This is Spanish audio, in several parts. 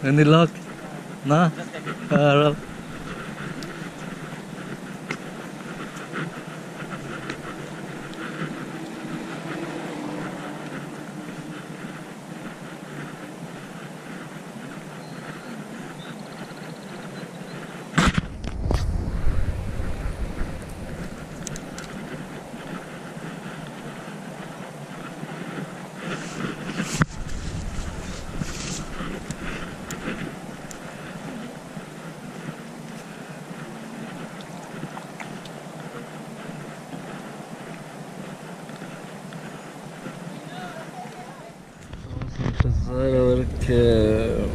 Any luck? Nah? Well. A ver qué...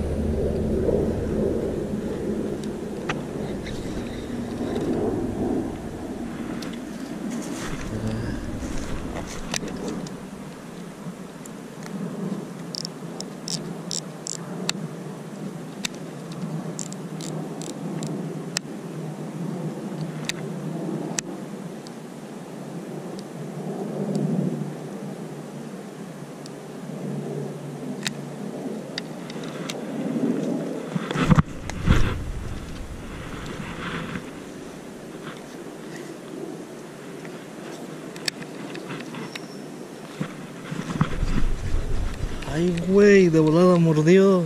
Ay, güey, de volada mordió.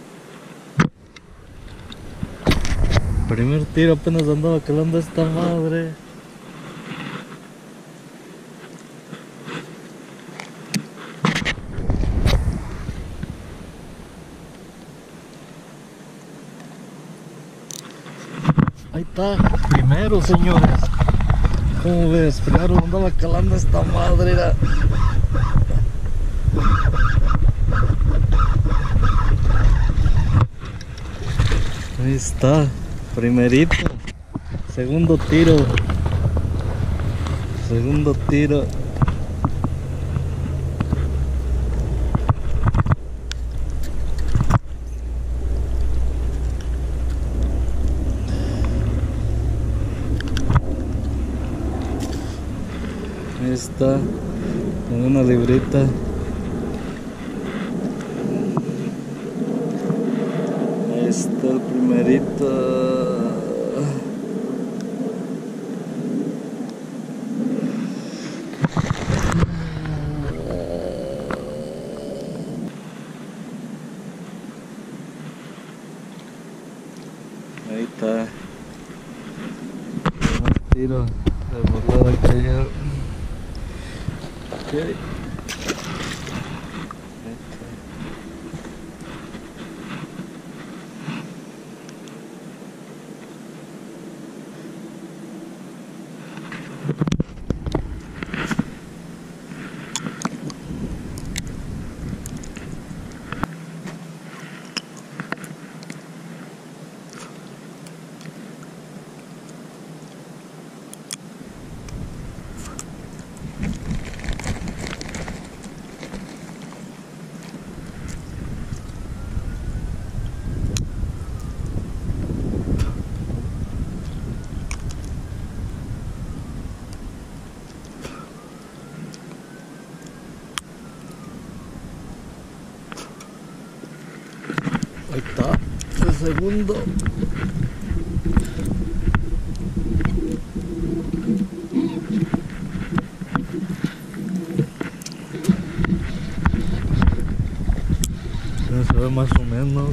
Primer tiro, apenas andaba calando esta madre. Ahí está, primero, señores. ¿Cómo ves? Primero andaba calando esta madre. Era... Ahí está, primerito, segundo tiro. Ahí está, con una librita. Ahí está el primerito. Ahí está. Un tiro de volada que cayó. Okay. Ahí está, el segundo. Ya se ve más o menos.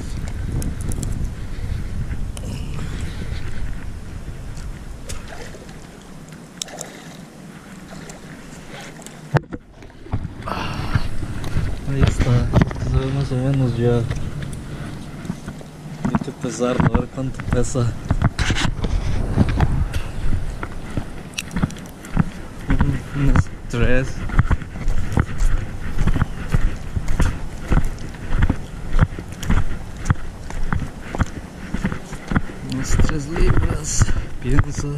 Ahí está, se ve más o menos ya. Hay que pesarlo, a ver cuánto pesa. Unos 3. Unos 3 libras, pienso.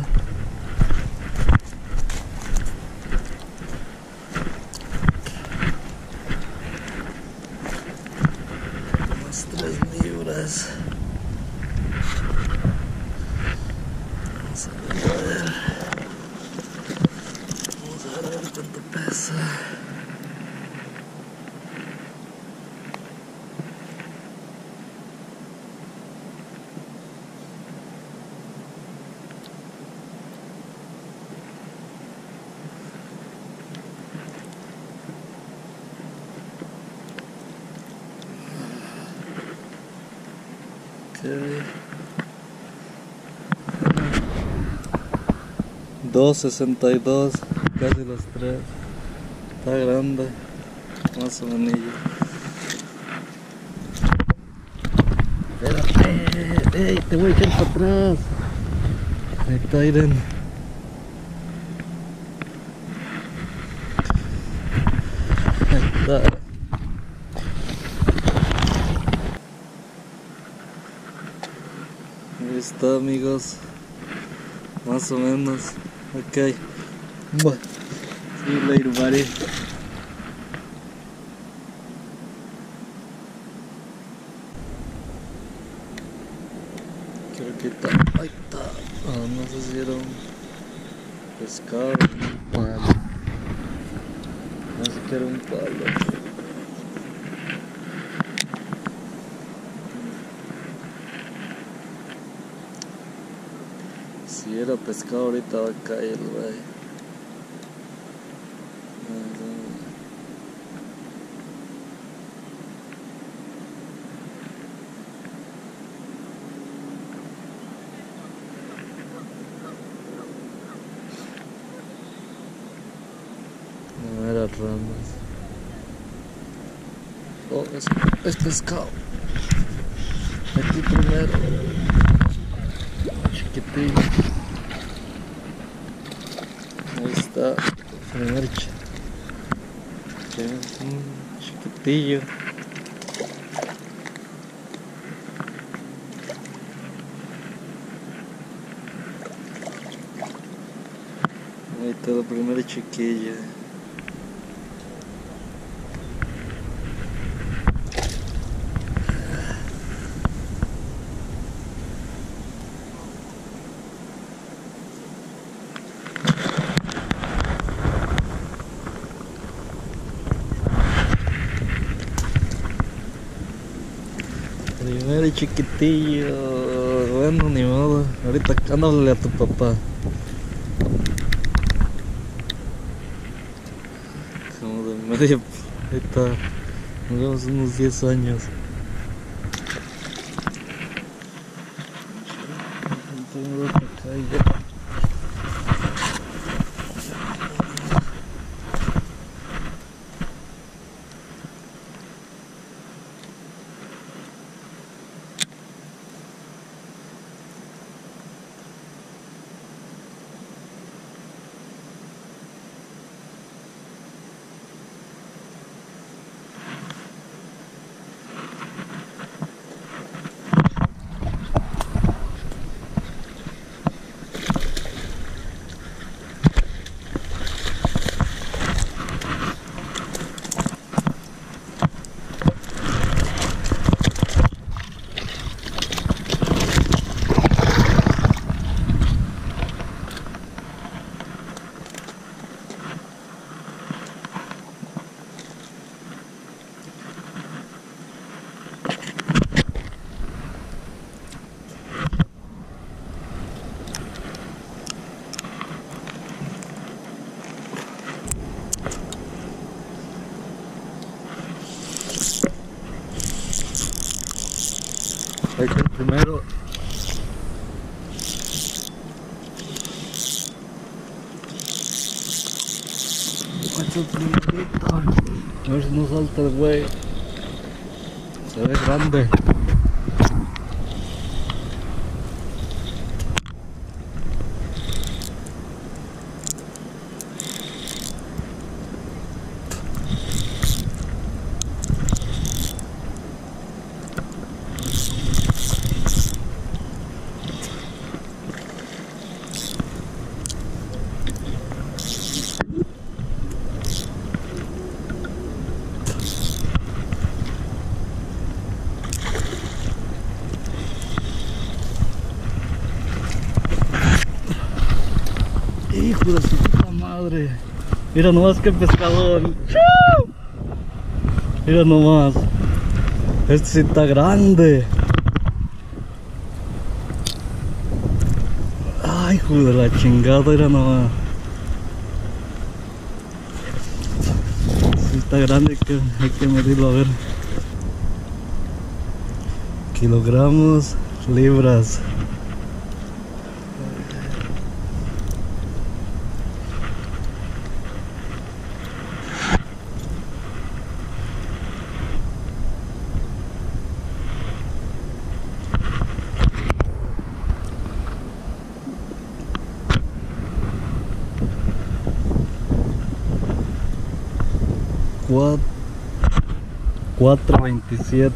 Unos 3 libras. Vamos a ver. Vamos a ver cuánto pesa. Okay. 2.62, casi los 3. Está grande, más o menos. Espérate, ey, te voy a echar para atrás. Ahí está, Irene. Ahí está. Ahí está, amigos. Más o menos. Ok. Buah. See you later, buddy. Creo que está. Ahí está. Ah, no sé si era un pescado o un palo. No sé si era un palo. Si era pescado ahorita va a caer, güey. No era ramas. Oh, es pescado. Aquí primero. Chiquitillo. Ahí está. Primer chiquitillo. Ahí está el primer chiquillo. Primero y chiquitillo. Bueno, ni modo. Ahorita háblale a tu papá. Como de medio. Ahí está. Nos vemos unos 10 años. Ahí está el primero. Ahí está el primerito. A ver si no salta el güey. Se ve grande. Hijo de su puta madre. Mira nomás que pescador. Mira nomás. Este sí está grande. Ay, hijo de la chingada, mira nomás. Sí está grande, hay que medirlo a ver. Kilogramos. libras. Cuatro 4.27.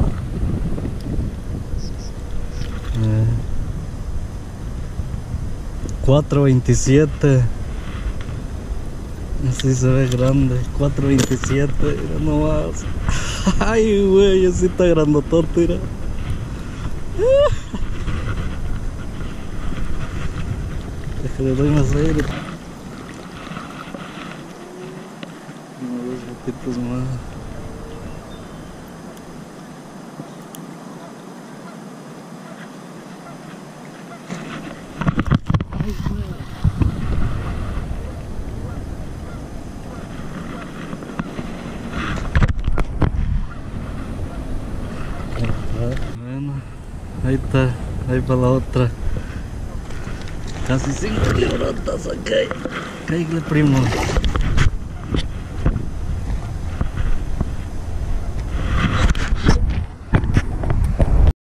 4.27. Así se ve grande. 4.27. Mira nomás. Ay, güey, así está grandotote, mira. Déjale, doy más aire. Unos ratitos más. Bueno, ahí está, ahí para la otra. Casi 5 librotas acá. Cállate, primo.